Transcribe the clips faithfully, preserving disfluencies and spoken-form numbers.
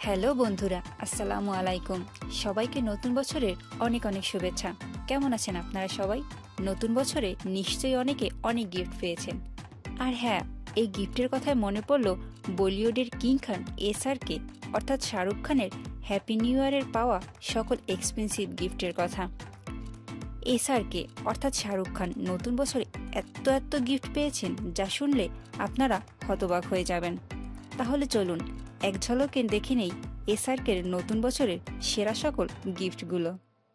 Hello বন্ধুরা, আসসালামু আলাইকুম। সবাইকে নতুন বছরের অনেক অনেক শুভেচ্ছা। কেমন আছেন আপনারা সবাই? নতুন বছরে নিশ্চয়ই অনেকে অনেক গিফট পেয়েছেন। আর হ্যাঁ, এই গিফটের কথায় মনে পড়ল বলিউডের কিং খান এস আর কে অর্থাৎ শাহরুখ খানের হ্যাপি নিউ ইয়ারের পাওয়া সকল এক্সপেন্সিভ গিফটের কথা। এস আর কে অর্থাৎ শাহরুখ খান নতুন বছরে এত এত গিফট পেয়েছেন যা শুনলে আপনারা হতবাক হয়ে যাবেন। তাহলে চলুন এক ঝলকে দেখে নেই এস আর কের নতুন বছরের সেরা সকল গিফটগুলো।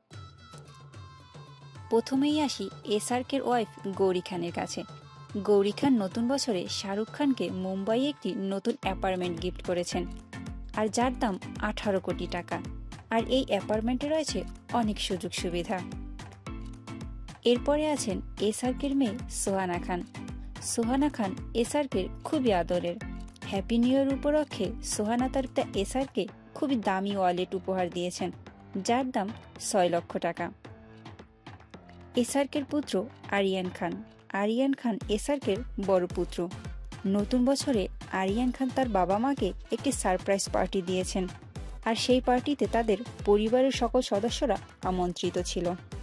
প্রথমেই আসি এস আর কের ওয়াইফ গৌরী খানের কাছে। গৌরী খান নতুন বছরে শাহরুখ খানকে মুম্বাইয়ে একটি নতুন অ্যাপার্টমেন্ট গিফট করেছেন, আর যার দাম আঠারো কোটি টাকা। আর এই অ্যাপার্টমেন্টে রয়েছে অনেক সুযোগ সুবিধা। এরপরে আছেন এস আর কের মেয়ে সোহানা খান। সোহানা খান এস আর কের খুবই আদরের। হ্যাপি নিউ ইয়ার উপলক্ষে সোহানা তার পিতা এস আর কে খুবই দামি ওয়ালেট উপহার দিয়েছেন, যার দাম ছয় লক্ষ টাকা। এস আর কের পুত্র আরিয়ান খান। আরিয়ান খান এস আর কের বড় পুত্র। নতুন বছরে আরিয়ান খান তার বাবা মাকে একটি সারপ্রাইজ পার্টি দিয়েছেন, আর সেই পার্টিতে তাদের পরিবারের সকল সদস্যরা আমন্ত্রিত ছিল।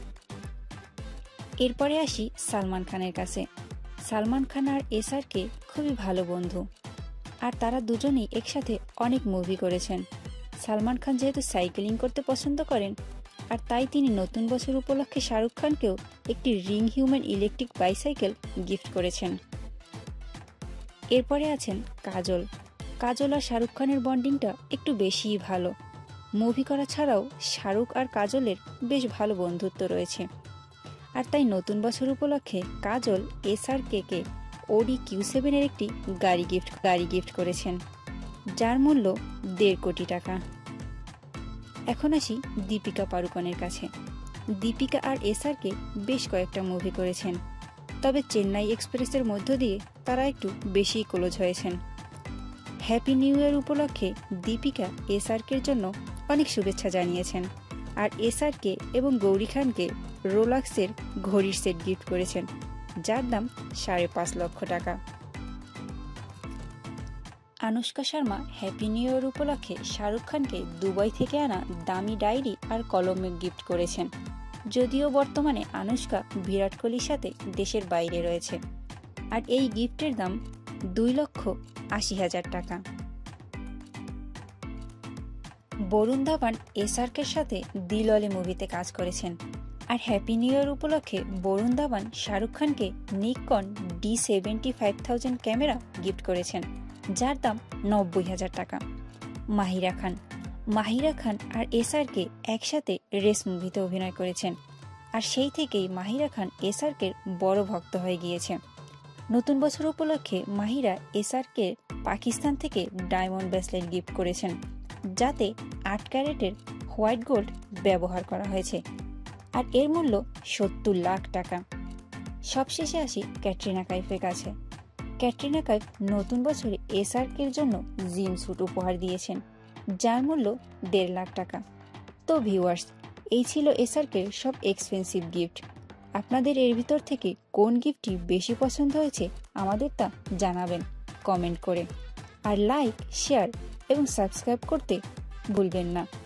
এরপরে আসি সালমান খানের কাছে। সালমান খান আর এস আর কে খুবই ভালো বন্ধু, আর তারা দুজনেই একসাথে অনেক মুভি করেছেন। সালমান খান যেহেতু সাইকেলিং করতে পছন্দ করেন, আর তাই তিনি নতুন বছর উপলক্ষে শাহরুখ খানকেও একটি ring human electric bicycle gift করেছেন। এরপরে আছেন কাজল। কাজল আর শাহরুখ খানের বন্ডিংটা একটু বেশিই ভালো। মুভি করা ছাড়াও শাহরুখ আর কাজলের বেশ ভালো বন্ধুত্ব রয়েছে, আর তাই নতুন বছর উপলক্ষে কাজল এস আর কে কে ওডি কিউ সেভেনের একটি গাড়ি গিফট গাড়ি গিফট করেছেন, যার মূল্য দেড় কোটি টাকা। এখন আসি দীপিকা পাড়ুকোনের কাছে। দীপিকা আর এস আর কে বেশ কয়েকটা মুভি করেছেন, তবে চেন্নাই এক্সপ্রেসের মধ্য দিয়ে তারা একটু বেশি ক্লোজ হয়েছেন। হ্যাপি নিউ ইয়ার উপলক্ষে দীপিকা এস আর কের জন্য অনেক শুভেচ্ছা জানিয়েছেন, আর এস আর কে এবং গৌরী খানকে রোলাক্সের ঘড়ির সেট গিফট করেছেন, যার দাম সাড়ে পাঁচ লক্ষ টাকা। Anushka Sharma happy new year উপলক্ষে শাহরুখ খানকে দুবাই থেকে আনা দামি ডায়েরি আর কলম গিফট করেছেন, যদিও বর্তমানে আনুষ্কা বিরাট কোহলির সাথে দেশের বাইরে রয়েছে। আর এই গিফটের দাম দুই লক্ষ আশি হাজার টাকা। বরুণ ধাবান এস আর কের সাথে দিলওয়ালে মুভিতে কাজ করেছেন, আর হ্যাপি নিউ ইয়ার উপলক্ষে বরুণ ধাবান শাহরুখ খানকে Nikon D seventy five thousand camera gift করেছেন, যার দাম নব্বই হাজার টাকা। মাহিরা খান। মাহিরা খান আর এস আর কে একসাথে রেস মুভিতে অভিনয় করেছেন, আর সেই থেকেই মাহিরা খান এস আর কের বড় ভক্ত হয়ে গিয়েছে। নতুন বছর উপলক্ষে Mahira S R K Pakistan থেকে ডায়মন্ড ব্রেসলেট গিফট করেছেন, যাতে আট ক্যারেটের হোয়াইট গোল্ড ব্যবহার করা হয়েছে, আর এর মূল্য সত্তর লাখ টাকা। সবশেষে আসি ক্যাটরিনা কাইফের কাছে। ক্যাটরিনা কাইফ নতুন বছরে এস আর কের জন্য জিম স্যুট উপহার দিয়েছেন, যার মূল্য দেড় লাখ টাকা। তো ভিউয়ার্স, এই ছিল এস আর কের সব এক্সপেন্সিভ গিফট। আপনাদের এর ভিতর থেকে কোন গিফটটি বেশি পছন্দ হয়েছে আমাদের তা জানাবেন কমেন্ট করে, আর লাইক, শেয়ার এবং সাবস্ক্রাইব করতে ভুলবেন না।